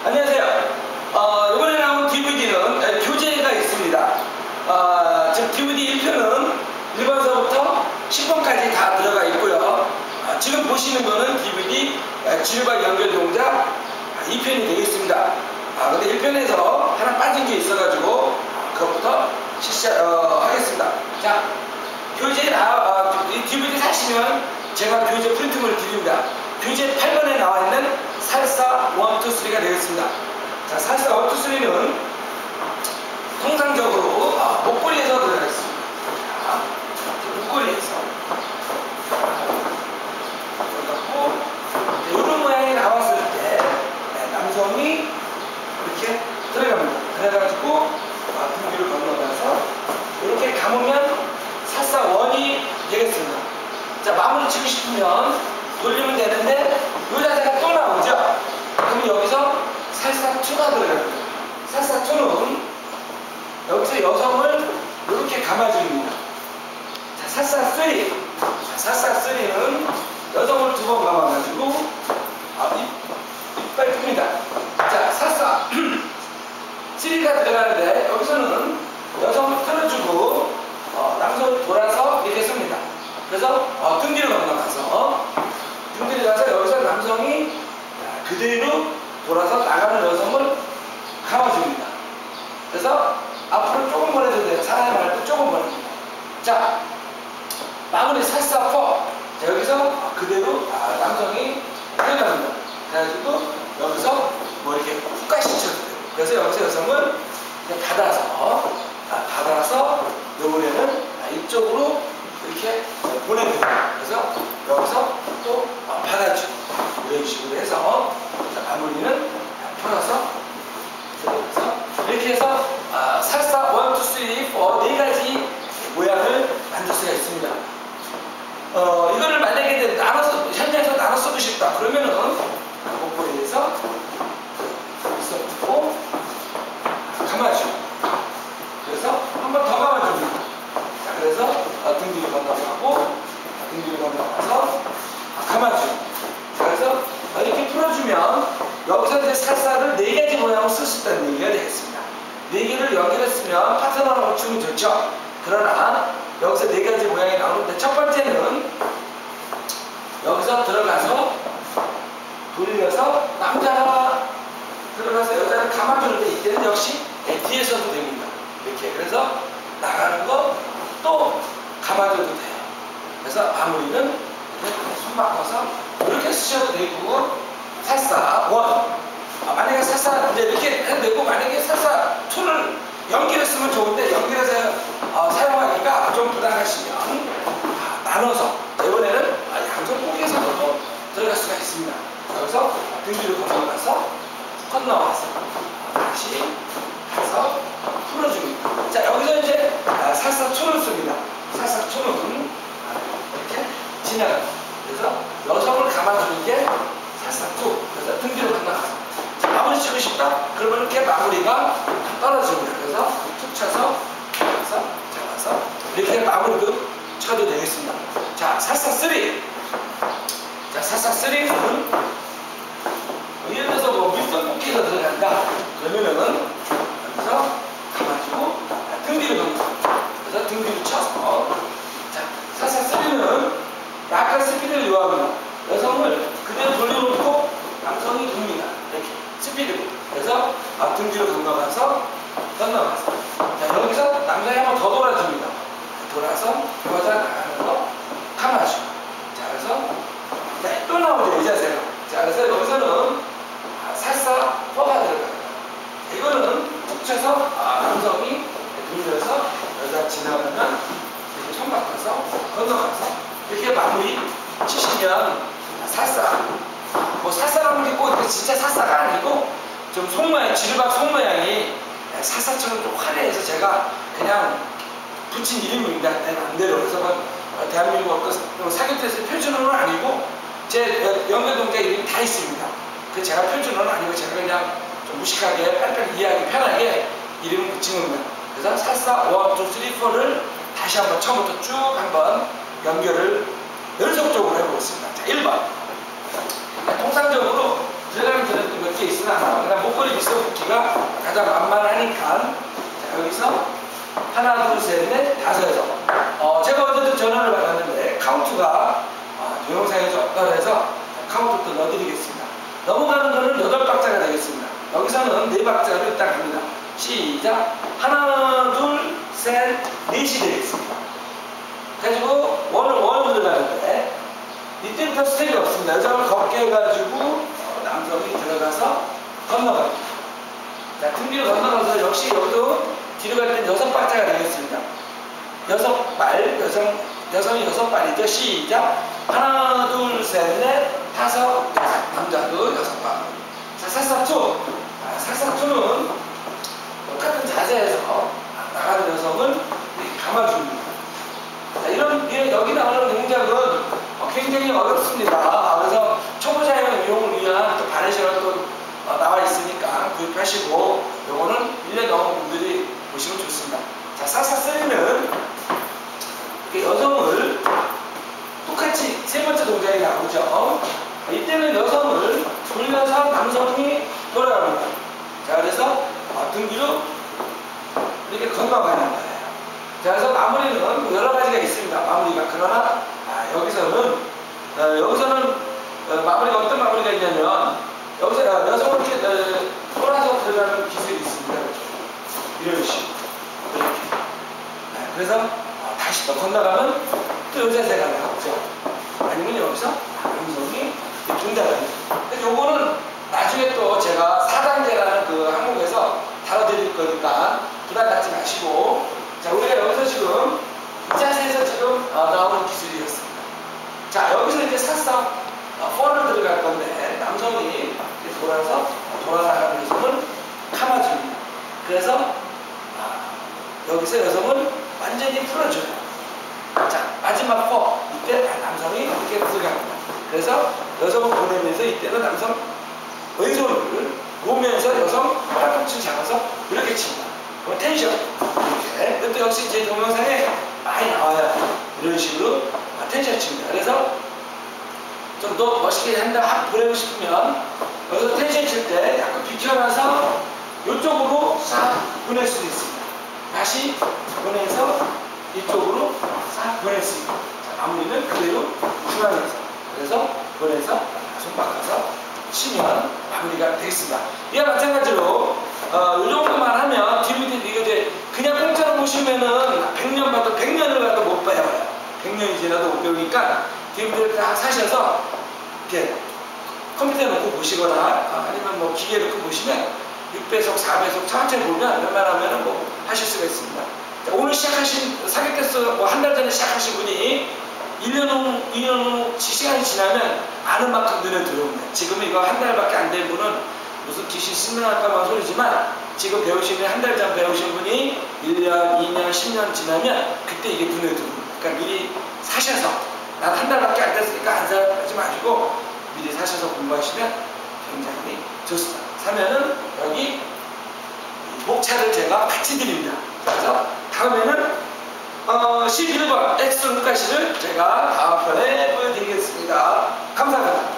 안녕하세요. 이번에 나온 DVD는 교재가 있습니다. 지금 DVD 1편은 1번서부터 10번까지 다 들어가 있고요. 지금 보시는 거는 DVD 지휘박 연결 동작 2편이 되겠습니다. 근데 1편에서 하나 빠진 게 있어가지고 그것부터 하겠습니다. 자, 교재 DVD 사시면 제가 교재 프린트물을 드립니다. 교재 8번에 나와 있는 살사 1, 2, 3가 되겠습니다. 자, 살사 1, 2, 3는 통상적으로 목걸이에서 들어가겠습니다. 자, 목걸이에서 들어갔고, 이런 모양이 나왔을 때 남성이 이렇게 들어갑니다. 그래가지고 등뒤를 건너가서 이렇게 감으면 살사 1이 되겠습니다. 자, 마무리 치고 싶으면 돌리면 되는데 이 자세가 또 나오죠? 그럼 여기서 살사 2가 들어갑니다. 살사 2는 여기서 여성을 이렇게 감아줍니다. 자, 살사 3. 살사 3는 여성을 2번 감아가지고 이빨 풉니다. 자, 살사 3가 들어가는데 여기서는 여성을 틀어주고 남성을 돌아서 이렇게 씁니다. 그래서 등 뒤로 건너가서 등 뒤로 가서 여기서 남성이 그대로 돌아서 나가는 여성을 감아줍니다. 그래서 앞으로 조금 보내도 돼요. 사람이 말고 조금 보냅니다. 자, 마무리 살사 4. 자, 여기서 그대로 남성이 들어갑니다. 그래가지고 여기서 뭐 이렇게 훅 가시쳐도 돼요. 그래서 여기서 여성을 받아서 요번에는 이쪽으로 이렇게 보내줘요. 그래서 여기서 또 받아주고 이런 식으로 해서 마무리는 풀어서 이렇게 해서 살사 1, 2, 3, 4 네 가지 모양을 만들 수가 있습니다. 이거를 만약에 현장에서 나눠 쓰고 싶다 그러면은 목걸이에서 있어주고 감아주고 그래서 한 번 더 감아줍니다. 자, 그래서 등 뒤로 건너가고 등 뒤로 건너가서 감아주고 자, 그래서 이렇게 풀어주면 여기서 이제 살사를 4가지 모양으로 쓸 수 있다는 얘기가 되겠습니다. 4개를 연결했으면 파트너랑 춤이 좋죠. 그러나 여기서 4가지 모양이 나오는데 첫 번째는 여기서 들어가서 돌려서 남자가 들어가서 여자를 감아주는데 이때는 역시 뒤에서도 됩니다. 이렇게 그래서 나가는 거 또 감아줘도 돼요. 그래서 마무리는 이렇게 손 바꿔서 이렇게 쓰셔도 되고 살사 1 만약에 살사 이렇게 해도 되고 만약에 살사 2를 연결했으면 좋은데 연결해서 사용하기가 좀 부담하시면 나눠서 이번에는 양쪽 꼭에서도 들어갈 수가 있습니다. 여기서 등 뒤로 건너와서 다시 해서 풀어줍니다. 자, 여기서 이제 살사 2를 씁니다. 살사 2는 이렇게 지나갑니다. 그래서 여성을 감아주는 게 살사 2. 그래서 등 뒤로 건너가서 마무리 치고 싶다? 그러면 이렇게 마무리가 떨어집니다. 그래서 툭 쳐서 잡아서 이렇게 마무리도 쳐도 되겠습니다. 자, 살사 3. 자, 살사 3는 예를 들어서 밀선 꼭지가 들어간다. 그러면은 여기서 감아주고 등 뒤로 넘겨. 그래서 등 뒤로 쳐서 자, 살사 3는 약간 스피드를 요합니다. 여성을 그대로 돌려놓고 남성이 돕니다. 이렇게 스피드로. 그래서 등 뒤로 건너가서 자, 여기서 남성이 한 번 더 돌아줍니다. 돌아서 여자 나가는 거 감아주고. 자, 그래서 또 나오죠, 이 자세가. 자, 그래서 여기서는 살사 4가 들어갑니다. 이거는 툭 쳐서 남성이 돌려서 여자 지나가면 이렇게 손 바꿔서 건너가서 이렇게 마무리 치시면 살사 살사라는 게 꼭 진짜 살사가 아니고 좀 손모양, 지르박 손모양이 살사처럼 좀 화려해서 제가 그냥 붙인 이름입니다. 내 맘대로. 그래서 대한민국 어떤 사교태에서 표준어는 아니고 제 연결동작 이름이 다 있습니다. 그 제가 표준어는 아니고 제가 그냥 좀 무식하게 빨리빨리 이해하기 편하게 이름을 붙인 겁니다. 그래서 살사 1, 2, 3, 4를 다시 한번 처음부터 쭉 한번 연결을 연속적으로 해보겠습니다. 자, 1번. 통상적으로 들어가는 몇 개 있으면 여기서 그냥 목걸이 비슷한 붓기가 가장 만만하니까 자, 여기서 하나, 둘, 셋, 넷, 다섯, 여섯. 제가 어제도 전화를 받았는데 카운트가 동영상에 좀 없다고 해서 카운트도 넣어드리겠습니다. 넘어가는 거는 8박자가 되겠습니다. 여기서는 4박자로 일단 갑니다. 시작. 하나, 둘, 셋, 넷이 되겠습니다. 그래가지고 원을 들어가는데 이때부터 스텝이 없습니다. 여자를 걷게 해가지고 남성이 들어가서 건너갑니다. 자, 등 뒤로 건너가서 역시 여기도 뒤로 갈 땐 6박자가 되겠습니다. 6발, 여성이 6발이죠. 시작. 하나, 둘, 셋, 넷, 다섯, 여섯. 남자도 6발. 자, 살사투. 살사투는 똑같은 자세에서 나가는 여성을 이렇게 감아줍니다. 자, 이런 여기 나오는 동작은 굉장히 어렵습니다. 그래서 초보자용 이용을 위한 또 바레시가 또 나와 있으니까 구입하시고 요거는 1년 넘은 분들이 보시면 좋습니다. 자, 살사3는 여성을 똑같이 세 번째 동작이 나오죠. 이때는 여성을 돌려서 남성이 돌아갑니다. 자, 그래서 등 뒤로 이렇게 건너가는 거예요. 자, 그래서 마무리는 여러 가지가 있습니다. 마무리가. 그러나 여기서는 마무리가 어떤 마무리가 있냐면 여기서 여성을 이렇게 돌아서 들어가는 기술이 있습니다. 이런 식으로 이렇게. 그래서 다시 또 건너가면 또 여자세가 나오죠. 아니면 여기서 남성이 동작을 하죠. 근데 요거는 나중에 또 제가 4단계라는 그 항목에서 다뤄드릴 거니까 부담 갖지 마시고, 자, 우리가 여기서 지금 이 자세에서 지금 나오는 기술이었습니다. 자, 여기서 이제 살짝 4를 들어갈 건데 남성이 이렇게 돌아서 돌아나가는 여성을 감아줍니다. 그래서 여기서 여성을 완전히 풀어줘요. 자, 마지막 4 이때 남성이 이렇게 들어갑니다. 그래서 여성을 보내면서 이때는 남성 왼손을 보면서 여성 팔꿈치를 잡아서 이렇게 칩니다. 그럼 텐션 이렇게. 이것도 역시 제 동영상에 많이 나와요. 이런 식으로 텐션 칩니다. 그래서 좀 더 멋있게 한다 확 보내고 싶으면 여기서 텐션 칠 때 약간 비켜나서 이쪽으로 싹 보낼 수도 있습니다. 다시 보내서 이쪽으로 싹 보낼 수 있고, 자, 마무리는 그대로 중앙에서 그래서 보내서 손 바꿔서 치면 마무리가 되겠습니다. 이와 마찬가지로 이 정도만 하면 DVD 이거 이제 그냥 공짜로 보시면은 100년 봐도 100년을 가도 못 배워요. 100년이 지나도 못 배우니까 DVD를 딱 사셔서 이렇게 컴퓨터에 놓고 보시거나 아니면 뭐 기계에 놓고 보시면 6배속, 4배속 천천히 보면 웬만하면 뭐 하실 수가 있습니다. 자, 오늘 시작하신 사객께서 뭐 한 달 전에 시작하신 분이 1년 후, 2년 후 시간이 지나면 아는 만큼 눈에 들어옵니다. 지금 이거 한 달밖에 안 된 분은 무슨 귀신 신명할까만 소리지만 지금 배우시면 한 달 전 배우신 분이 1년, 2년, 10년 지나면 그때 이게 눈에 들어옵니다. 그러니까 미리 사셔서 난 한 달밖에 안 됐으니까 안 사지 마시고 미리 사셔서 공부하시면 굉장히 좋습니다. 사면은 여기 목차를 제가 같이 드립니다. 그래서 다음에는 11번 엑스트론 가시를 제가 다음 편에 보여드리겠습니다. 감사합니다.